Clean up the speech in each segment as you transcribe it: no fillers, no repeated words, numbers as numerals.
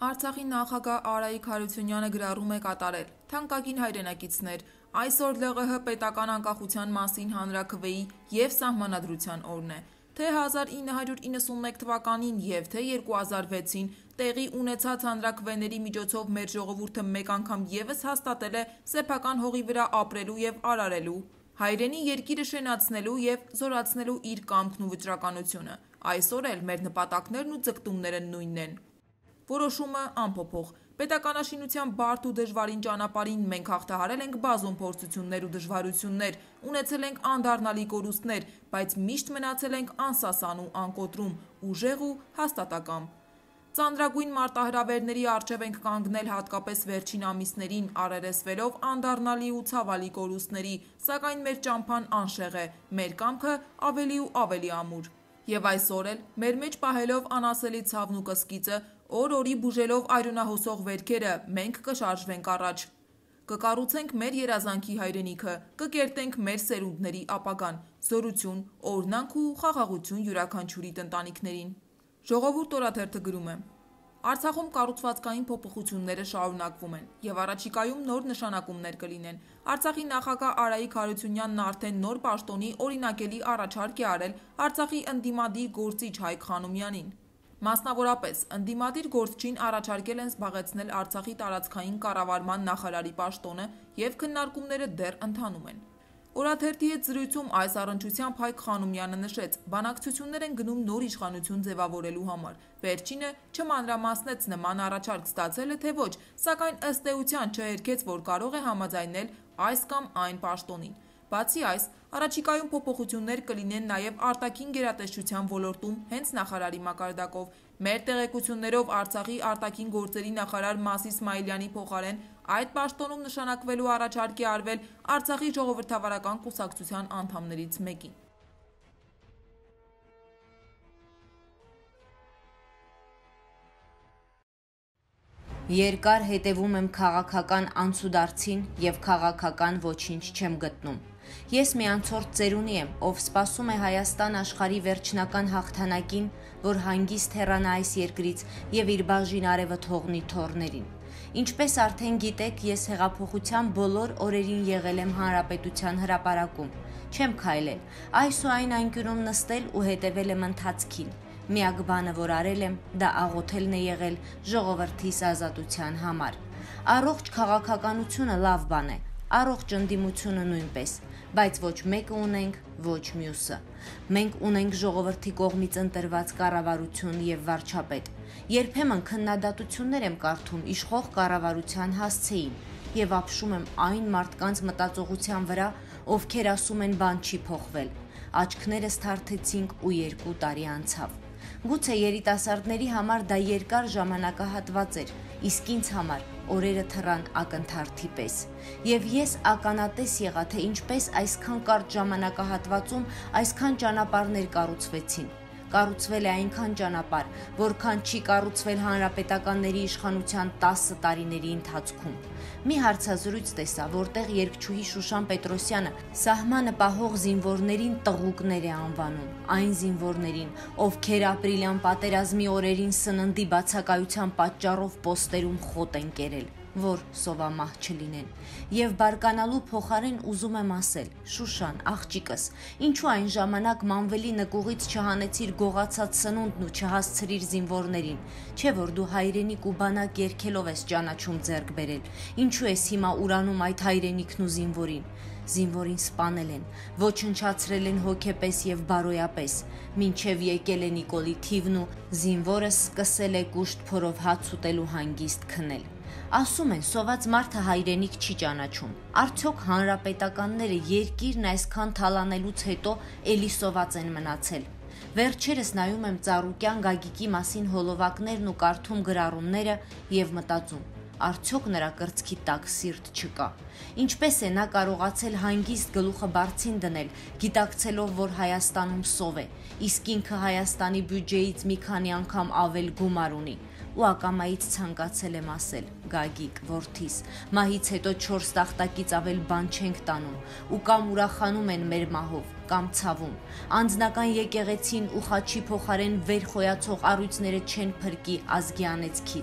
Արցախի նախագահ Արայիկ Հարությունյանը գրառում է կատարել։ Թանկագին հայրենակիցներ, այսօր ԼՂՀ պետական անկախության մասին հանրաքվեի և սահմանադրության օրն է։ Թե 1991 թվականին և թե 2006-ին տեղի ունեցած հանրաքվեների միջոցով մեր ժողովուրդը մեկ անգամ ևս հաստատել է սեփական հողի վրա ապրելու և արարելու, հայրենի երկիրը շենացնելու և զորացնելու իր կամքն ու վճռականությունը։ Այսօր էլ մեր նպատակներն ու ձգտումները նույնն են։ Որոշումը անփոփոխ։ Պետականաշինության բարդ ու դժվարին ճանապարհին մենք հաղթահարել ենք բազում փորձություններ ու դժվարություններ, ունեցել ենք անդառնալի կորուստներ, բայց միշտ մնացել ենք անսասան ու անկոտրում, ուժեղ ու հաստատակամ։ Ծանրագույն մարտահրավերների առջև ենք կանգնել հատկապես վերջին ամիսներին, առերեսվելով անդառնալի ու ցավալի կորուստների, սակայն մեր ճամփան անշեղ է, մեր կամքը ավելի ու ավելի ամուր։ Եվ այսօր էլ, մեր մեջ պահելով անասելի ցավն ու կսկիծը, օր-օրի բուժելով այրունահոսող վերքերը, մենք կշարժվենք առաջ։ Կկառուցենք մեր երազանքի հայրենիքը, կկերտենք մեր սերունդների ապագան, զորություն, օրհնանք ու խաղաղություն յուրաքանչյուրի ընտանիքներին։ Ժողովուրդ օրաթերթը գրում է. Արցախում կառուցվածքային փոփոխությունները շարունակվում են և առաջիկայում նոր նշանակումներ կլինեն։ Արցախի նախագահ Արայիկ Հարությունյանն արդեն նոր պաշտոնի օրինակելի առաջարկ է արել Արցախի ընդդիմադիր գործիչ Հայկ Խանոմյանին։ Մասնավորապես, ընդդիմադիր գործչին առաջարկել են զբաղեցնել Արցախի տարածքային կառավարման նախարարի պաշտոնը և քննարկումները դեռ ընթանում են։ Օրաթերթի հետ զրույցում այս առնչությամբ Հայկ Խանոմյանը նշեց, բանակցություններ են գնում նոր իշխանություն ձևավորելու համար։ Վերջինը չմանրամասնեց նման առաջարկ ստացել է թե ոչ, սակայն ըստ էության չհերքեց, որ կարող է համաձայնել այս կամ այն պաշտոնին։ Բացի այս, առաջիկայում փոփոխություններ կլինեն նաև արտաքին գերատեսչության ոլորտում հենց նախարարի մակարդակով։ Մեր տեղեկություններով Արցախի արտաքին գործերի նախարար Մաս Իսմայիլյանի փոխարեն այդ պաշտոնում նշանակվելու առաջարկ է արվել Արցախի ժողովրդավարական կուսակցության անդամներից մեկին։ Երկար հետևում եմ քաղաքական անցուդարձին և քաղաքական ոչինչ չեմ գտնում։ Ես մի անցորդ ծերունի եմ, ով սպասում է Հայաստան աշխարհի վերջնական հաղթանակին, որ հանգիստ հեռանա այս երկրից և իր բաժին արևը թողնի թոռներին։ Ինչպես արդեն գիտեք, ես հեղափոխության բոլոր օրերին եղել եմ Հանրապետության հրապարակում։ Չեմ քայլել, այս ու այն անկյունում նստել ու հետևել եմ ընթացքին։ Միակ բանը, որ արել եմ, դա աղոթելն է եղել ժողովրդիս ազատության համար։ Առողջ քաղաքականությունը լավ բան է, առողջ ընդդիմությունը նույնպես, բայց ոչ մեկը ունենք, ոչ մյուսը։ Մենք ունենք ժողովրդի կողմից ընտրված կառավարություն և վարչապետ։ Երբեմն քննադատություններ եմ կարդում իշխող կառավարության հասցեին և ապշում եմ այն մարդկանց մտածողության վրա, ովքեր ասում են բան չի փոխվել։ Աչքներս թարթեցինք ու 2 տարի անցավ։ Գուցե երիտասարդների համար դա երկար ժամանակահատված էր, իսկ ինձ համար օրերը թռան ակնթարթի պես։ Եվ ես ականատես եղա, թե ինչպես այսքան կարճ ժամանակահատվածում այսքան ճանապարհներ կառուցվեցին։ Կառուցվել է այնքան ճանապարհ, որքան չի կառուցվել հանրապետականների իշխանության 10 տարիների ընթացքում։ Մի հարցազրույց տեսա, որտեղ երգչուհի Շուշան Պետրոսյանը սահմանը պահող զինվորներին տղուկներ է անվանում, այն զինվորներին, ովքեր ապրիլյան պատերազմի օրերին սննդի բացակայության պատճառով պոստերում խոտ են կերել, որ սովամահ չլինեն։ Եվ բարկանալու փոխարեն ուզում եմ ասել. Շուշան, աղջիկս, ինչու այն ժամանակ մանվելի նկուղից չհանեցիր գողացած սնունդն ու չհասցրիր զինվորներին, չէ՞ որ դու հայրենիք ու բանակ երգելով ես ճանաչում ձեռք բերել, ինչու ես հիմա ուրանում այդ հայրենիքն ու զինվորին։ Զինվորին սպանել են, ոչնչացրել են հոգեպես և բարոյապես, մինչև եկել է Նիկոլի թիվն ու զինվորը սկսել է կուշտ փորով հաց ուտել ու հանգիստ քնել։ Ասում են, սոված մարդը հայրենիք չի ճանաչում։ Արդյոք հանրապետականները երկիրն այսքան թալանելուց հետո էլի սոված են մնացել։ Վերջերս նայում եմ Ծառուկյան Գագիկի մասին հոլովակներն ու կարդում գրառումները և մտածում. արդյոք նրա կրծքի տակ սիրտ չկա։ Ինչպես է նա կարողացել հանգիստ գլուխը բարձին դնել, գիտակցելով, որ Հայաստանում սով է, իսկ ինքը Հայաստանի բյուջեից մի քանի անգամ ավել գումար ունի։ Ու ակամայից ցանկացել եմ ասել. Գագիկ, որդիս, մահից հետո 4 տախտակից ավել բան չենք տանում, ու կամ ուրախանում են մեր մահով, կամ ցավում։ Անձնական եկեղեցին ու խաչի փոխարեն վեր խոյացող առույցները չեն փրկի ազգի անեծքից։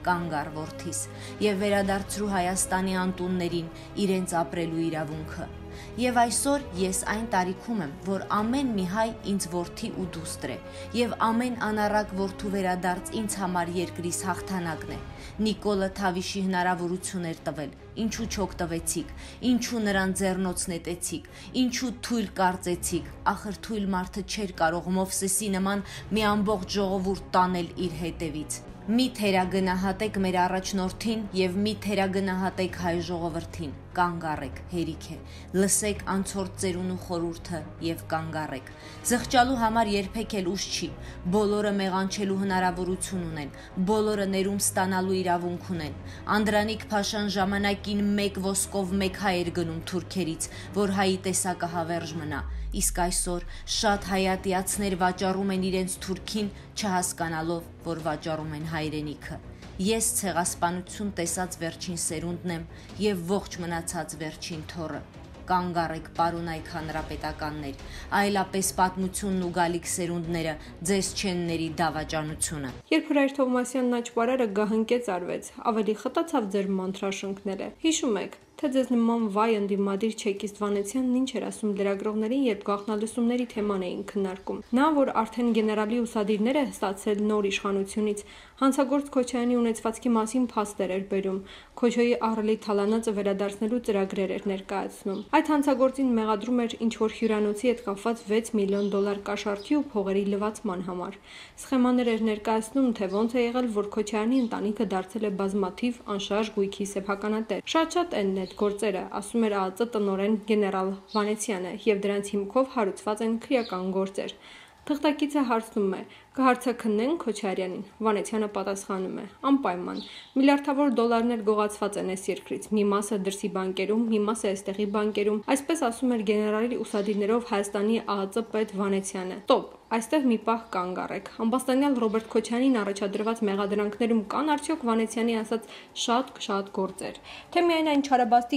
կանգ առ որդիս եւ վերադարձրու Հայաստանի անտուններին իրենց ապրելու իրավունքը։ Եվ այսօր ես այն տարիքում եմ, որ ամեն մի հայ ինձ որդի ու դուստր է, եւ ամեն անառակ որդու վերադարձ ինձ համար երկրիս հաղթանակն է։ Նիկոլը Թավիշի հնարավորություն էր տվել, ինչու չօգտվեցիք, ինչու նրան ձեռնոց նետեցիք, ինչու թույլ կարծեցիք, ախր թույլ մարդը չէր կարող Մովսեսի նման մի ամբողջ ժողովուրդ տանել իր հետևից։ Մի թերագնահատեք մեր առաջնորդին եւ մի թերագնահատեք հայ ժողովրդին, կանգ առեք, հերիք է, լսեք անցորդ ծերունու խորհուրդը եւ կանգ առեք։ Զղջալու համար երբեք էլ ուշ չի, բոլորը մեղանչելու հնարավորություն ունեն, բոլորը ներում ստանալու իրավունք ունեն։ Անդրանիկ Փաշան ժամանակին մեկ ոսկով մեկ հայ էր գնում թուրքերից, որ հայի տեսակը հավերժ մնա, իսկ այսօր շատ հայատյացներ վաճառում են իրենց թուրքին, չհասկանալով, որ վաճառում են հայրենիքը։ Ես ցեղասպանություն տեսած վերջին սերունդն եմ եւ ողջ մնացած վերջին թոռը։ Կանգ առեք, պարոնայք հանրապետականներ, այլապես պատմությունն ու գալիք սերունդները ձեզ չեն ների դավաճանությունը։ Երբ Հրայր Թովմասյանն աճպարարը գահընկեց արվեց, ավելի խտացավ ձեր մանտրաշունքները։ Հիշում եք, թե ձեզ նման վայ ընդդիմադիր չեկիստ Վանեցյանն ինչ էր ասում լրագրողներին, երբ գաղտնալսումների թեման էին քննարկում։ Նա, որ արդեն գեներալի ուսադիրներ է ստացել նոր իշխանությունից, հանցագործ Քոչարյանի ունեցվածքի մասին փաստեր էր բերում, Քոչոյի ահռելի թալանածը վերադարձնելու ծրագրեր էր ներկայացնում։ Այդ հանցագործին մեղադրում էր ինչ-որ հյուրանոցի հետ կապված $6 միլիոն կաշառքի ու փողերի լվացման համար։ Սխեմաներ էր ներկայացնում, թե ոնց է եղել, որ Քոչարյանի ընտանիքը դարձել է բազմաթիվ անշարժ գույքի սեփականատեր։ Շատ են այդ գործերը, ասում էր ԱԱԾ տնօրեն գեներալ Վանեցյանը, եւ դրանց հիմքով հարուցված են քրեական գործեր։ Թղթակիցը հարցնում է. կհարցաքննեն Քոչարյանին։ Վանեցյանը պատասխանում է. անպայման։ Միլիարդավոր դոլարներ գողացված են այս երկրից։ Մի մասը դրսի բանկերում, մի մասը այստեղի բանկերում։ Այսպես ասում էր գեներալի ուսադիրներով Հայաստանի ԱԱԾ պետ Վանեցյանը։ Ստոպ, այստեղ մի պահ կանգ առեք։ Ամբաստանյալ Ռոբերտ Քոչարյանին առաջադրված մեղադրանքներում կան արդյոք Վանեցյանի ասած շատ գործեր։ Թե միայն այն չարաբաստիկ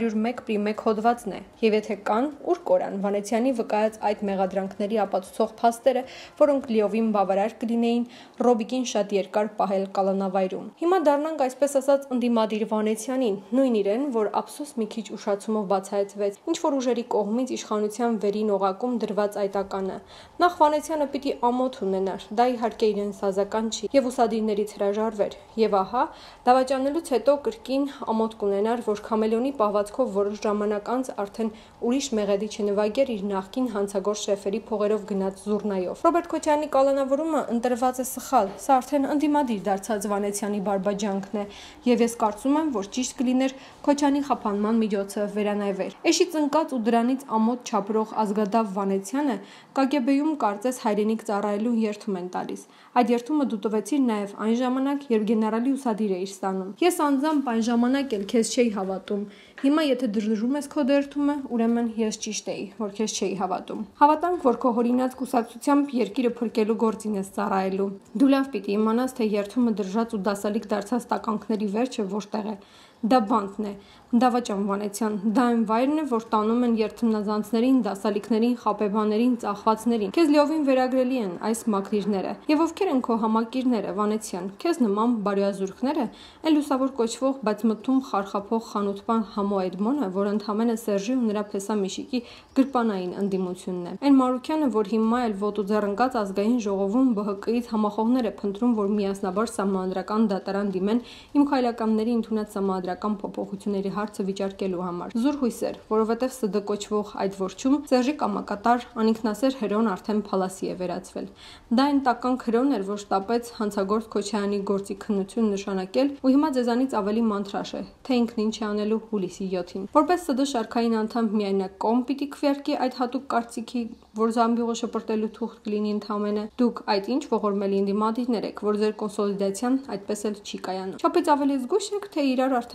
301-1 հոդվածն է։ Եվ եթե կան, ուր կորան Վանեցյանի վկայած այդ մեղադրանքների ապացուցող փաստերը, որոնք լիովին բավարար կլինեին Ռոբիկին շատ երկար պահել կալանավայրում։ Հիմա դառնանք այսպես ասած ընդդիմադիր Վանեցյանին, նույն իրեն, որ ափսոս մի քիչ ուշացումով բացահայտվեց, ինչ որ ուժերի կողմից իշխանության վերին օղակում դրված այտականը։ Նախ Վանեցյանը պիտի ամոթ ունենար, դա իհարկե իրեն սազական չի, եւ ուսադիրներից հրաժարվեր։ Եվ ահա, դավաճանելուց հետո կրկին ամոթ կունենար, որ քամելոնի պահվածքով որոշ ժամանակ անց արդեն ուրիշ մեղեդի չնվագեր իր նախկին հանցագործ շեֆերի փողերով գնաց զուռնայով։ Ռոբերտ Քոչարյանի կալանավորումը ընտրված է սխալ, սա արդեն ընդդիմադիր դարձած Վանեցյանի բարբաջանքն է, եւ ես կարծում եմ, որ ճիշտ կլիներ Քոչարյանի խափանման միջոցը վերանայվեր։ Էշից ընկած ու դրանից ամոթ չապրող ազգադավ Վանեցյանը ԿԳԲ-ում կարծես հայրենիք ծառայելու երթում են տալիս։ Այդ երթումը դու տվեցիր նաեւ այն ժամանակ, երբ գեներալի ուսադիր էիր ստանում։ Ես անձամբ այն ժամանակ էլ քեզ չէի հավատում։ Հիմա եթե դժդժում ես քո դերթումը, ուրեմն ես ճիշտ էի, որ քեզ չէի հավատում։ Հավատանք, որ քո հորինած կուսակցությամբ երկիրը փրկելու գործին ես ծառայելու։ Դու լավ պիտի իմանաս, թե երթումը դրժած ու դասալիկ դարձած տականքների վերջը որտեղ է։ Դա բանտն է, դավաճան Վանեցյան, դա այն վայրն է, որ տանում են երթմնազանցներին, դասալիկներին, խապեբաներին, ծախվածներին։ Քեզ լիովին վերագրելի են այս մակլիրները։ Եվ ովքեր են քո համակիրները, Վանեցյան, քեզ նման բարյազուրկները, այն լուսավոր կոչվող, բայց մթում խարխափող խանութպան Համո Էդմոնը, որ ընդհանրապես Սերժի ու նրա փեսամիշիկի գրպանային ընդդիմությունն է։ Այն Մարուկյանը, որ հիմա էլ ոտու ձեռնկած ազգային ժողովում ԲՀԿ-ից համախոհներ է փնտրում, որ միասնաբար սահմանադրական դատարան դիմեն իմ քայլականների ընդունած սահմանադրական փոփոխությունների հարցը վիճարկելու համար։ Զուր հույս էր, որովհետև ՍԴ կոչվող այդ որջում Սերժի կամակատար անինքնասեր հրոն արդեն փալասի է վերածվել։ Դա այն տական հրոն էր, որ շտապեց հանցագործ Քոչարյանի գործի քննություն նշանակել ու հիմա ձեզանից ավելի մանտրաշ է, թե ինքն ինչ է անելու հուլիսի 7-ին։ Որպես ՍԴ շարքային անդամ միայնակ կողմ պիտի քվեարկի այդ հատուկ կարծիքի, որ Զամբյուղը շպրտելու թուղթ կլինի ընդհանրապես։ Դուք այդ ինչ ողորմելի ընդդիմադիրներ եք, որ ձեր կոնսոլիդացիան այդպես էլ չի կայանում։ Չափից ավելի զգույշ եք, թե իրար արդեն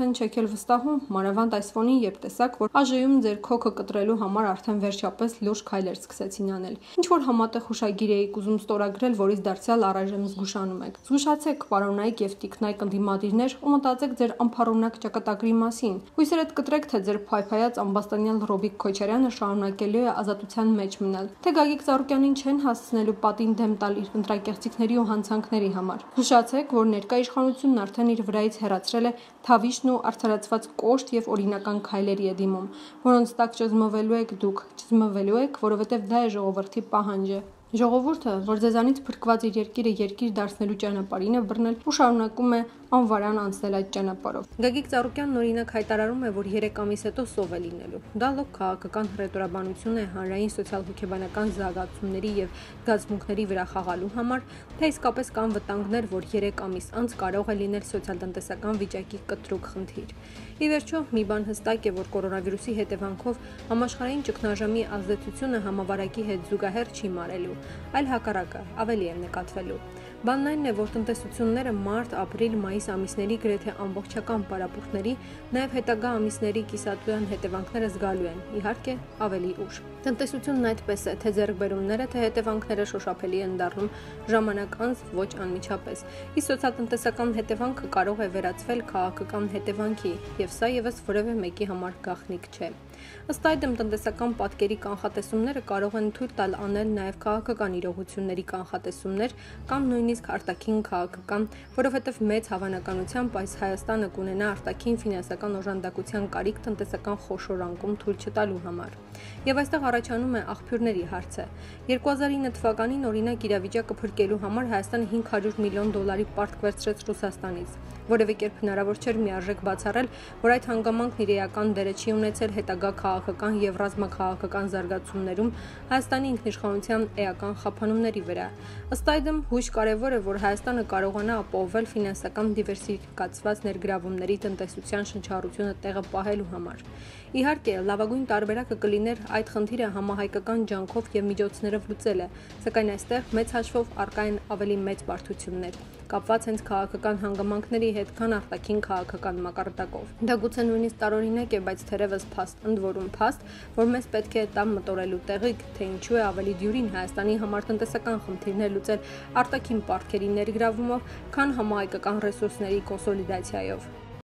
արդեն չեք էլ վստահում, մանավանդ այս ֆոնին, երբ տեսաք, որ ԱԺ-ում ձեր քոքը կտրելու համար արդեն վերջապես լուրջ քայլեր սկսեցին անել։ Ինչ որ համատեղ հուշագիր էիք ուզում ստորագրել, որից դարձյալ առայժմ զգուշանում եք։ Զգուշացեք, պարոնայք եւ տիկնայք ընդդիմադիրներ, ու մտածեք ձեր անփառունակ ճակատագրի մասին։ Հույսերդ կտրեք, թե ձեր փայփայած ամբաստանյալ Ռոբիկ Քոչարյանը շարունակելու է ազատության մեջ մնալ, թե Գագիկ Ծառուկյանին չեն հասցնելու պատին դեմ տալ իր ընտրակեղծիքների ու հանցանքների համար։ Զգուշացեք, որ ներկա իշխանությունն արդեն իր վրայից հեռացրել է թավիշն ու արդարացված կոշտ եւ օրինական քայլերի է դիմում, որոնց տակ չզմվելու եք դուք, չզմվելու եք, որովհետեւ դա է ժողովրդի պահանջը։ Ժողովուրդը, որ ձեզանից փրկված իր երկիրը երկիր դարձնելու ճանապարհին է բռնել ու շարունակում է անվարան անցնել այդ ճանապարհով։ Գագիկ Ծառուկյանն օրինակ հայտարարում է, որ 3 ամիս հետո սով է լինելու։ Դա լոկ քաղաքական հռետորաբանություն է հանրային սոցիալ-հոգեբանական զարգացումների եւ զգացմունքների վրա խաղալու համար, թե իսկապես կան վտանգներ, որ 3 ամիս անց կարող է լինել սոցիալ-տնտեսական վիճակի կտրուկ խնդիր։ Ի վերջո, մի բան հստակ է, որ կորոնավիրուսի հետևանքով համաշխարհային ճգնաժամի ազդեցությունը համավարակի հետ զուգահեռ չի մարելու, այլ հակառակը, ավելի է նկատվելու։ Բանն այն է, որ տնտեսությունները մարտ, ապրիլ, մայիս ամիսների գրեթե ամբողջական պարապմունքների, նաև հետագա ամիսների կիսատույան հետևանքները զգալու են, իհարկե, ավելի ուշ։ Տնտեսությունն այդպես է, թե ձեռքբերումները, թե հետևանքները շոշափելի են դառնում ժամանակ անց, ոչ անմիջապես։ Իսկ սոցիալ-տնտեսական հետևանքը կարող է վերածվել քաղաքական հետևանքի, եւ սա եւս որևէ մեկի համար գաղտնիք չէ։ Ըստ այդմ տնտեսական պատկերի կանխատեսումները կարող են թույլ տալ անել նաև քաղաքական իրողությունների կանխատեսումներ կամ նույնիսկ արտաքին քաղաքական, որովհետև մեծ հավանականությամբ այս Հայաստանը կունենա արտաքին ֆինանսական օժանդակության կարիք տնտեսական խոշոր անկում թույլ չտալու համար։ Եվ այստեղ առաջանում է աղբյուրների հարցը։ 2009 թվականին օրինակ իրավիճակը փրկելու համար Հայաստանը $500 միլիոն պարտք վերցրեց Ռուսաստանից։ Որևէ կերպ հնարավոր չէր միարժեք բացառել, որ այդ հանգամանքն իր էական դերը չի ունեցել հետագա քաղաքական եւ ռազմաքաղաքական զարգացումներում Հայաստանի ինքնիշխանության էական խափանումների վրա։ Ըստ այդմ հույժ կարևոր է, որ Հայաստանը կարողանա ապահովել ֆինանսական դիվերսիֆիկացված ներգրավումների տնտեսության շնչառությունը տեղը պահելու համար։ Իհարկե, լավագույն տարբերակը կլիներ այդ խնդիրը համահայկական ջանքով եւ միջոցներով լուծելը, սակայն այստեղ մեծ հաշվով առկա են ավելի մեծ բարդություններ, կապված հենց քաղաքական հանգամանքների հետ, քան արտաքին քաղաքական մակարդակով։ Դա գուցե նույնիսկ տարօրինակ է, բայց թերևս փաստ, ընդ որում փաստ, որ մեզ պետք է տա մտորելու տեղիք, թե ինչու է ավելի դյուրին Հայաստանի համար տնտեսական խնդիրներ լուծել արտաքին պարտքերի ներգրավումով, քան համահայկական ռեսուրսների կոնսոլիդացիայով։